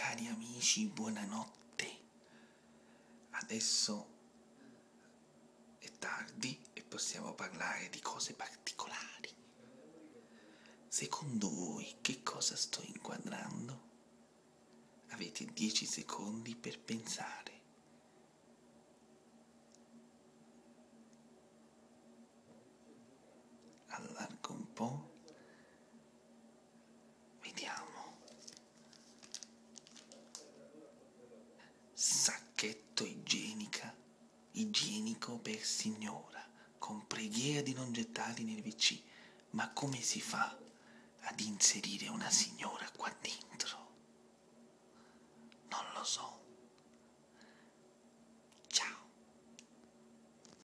cari amici, buonanotte. Adesso è tardi e possiamo parlare di cose particolari. Secondo voi che cosa sto inquadrando? Avete 10 secondi per pensare. Allargo un po'. Vediamo. Sacchetto igienico per signora, con preghiera di non gettarli nel WC. Ma come si fa ad inserire una signora qua dentro? Non lo so.